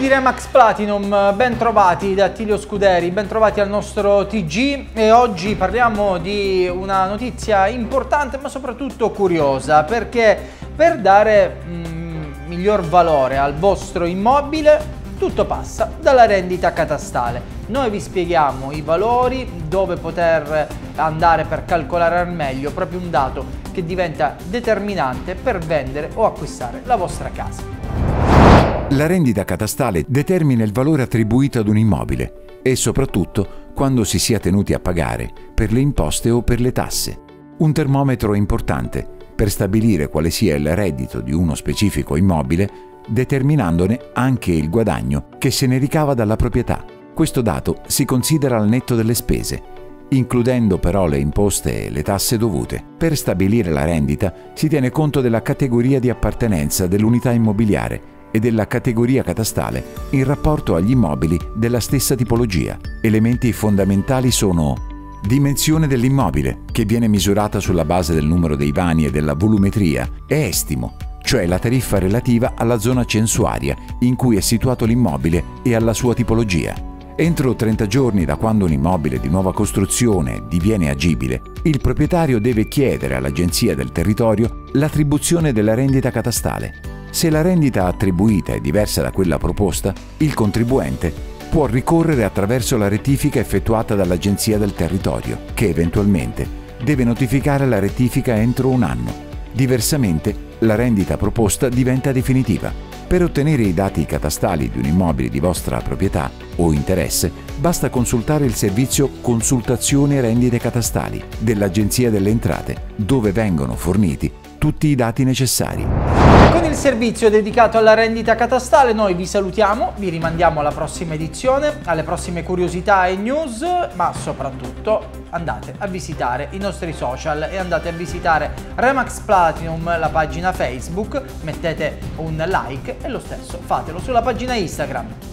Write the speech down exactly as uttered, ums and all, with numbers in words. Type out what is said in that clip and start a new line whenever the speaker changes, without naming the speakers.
di Remax Platinum, ben trovati da Attilio Scuderi, ben trovati al nostro T G e oggi parliamo di una notizia importante ma soprattutto curiosa, perché per dare mm, miglior valore al vostro immobile tutto passa dalla rendita catastale. Noi vi spieghiamo i valori, dove poter andare per calcolare al meglio proprio un dato che diventa determinante per vendere o acquistare la vostra casa.
La rendita catastale determina il valore attribuito ad un immobile e soprattutto quando si sia tenuti a pagare per le imposte o per le tasse. Un termometro importante per stabilire quale sia il reddito di uno specifico immobile, determinandone anche il guadagno che se ne ricava dalla proprietà. Questo dato si considera al netto delle spese, includendo però le imposte e le tasse dovute. Per stabilire la rendita si tiene conto della categoria di appartenenza dell'unità immobiliare e della categoria catastale in rapporto agli immobili della stessa tipologia. Elementi fondamentali sono dimensione dell'immobile, che viene misurata sulla base del numero dei vani e della volumetria, e estimo, cioè la tariffa relativa alla zona censuaria in cui è situato l'immobile e alla sua tipologia. Entro trenta giorni da quando un immobile di nuova costruzione diviene agibile, il proprietario deve chiedere all'Agenzia del Territorio l'attribuzione della rendita catastale. Se la rendita attribuita è diversa da quella proposta, il contribuente può ricorrere attraverso la rettifica effettuata dall'Agenzia del Territorio, che eventualmente deve notificare la rettifica entro un anno. Diversamente, la rendita proposta diventa definitiva. Per ottenere i dati catastali di un immobile di vostra proprietà o interesse, basta consultare il servizio Consultazione Rendite Catastali dell'Agenzia delle Entrate, dove vengono forniti tutti i dati necessari.
Con il servizio dedicato alla rendita catastale noi vi salutiamo, vi rimandiamo alla prossima edizione, alle prossime curiosità e news, ma soprattutto andate a visitare i nostri social e andate a visitare Remax Platinum, la pagina Facebook, mettete un like e lo stesso fatelo sulla pagina Instagram.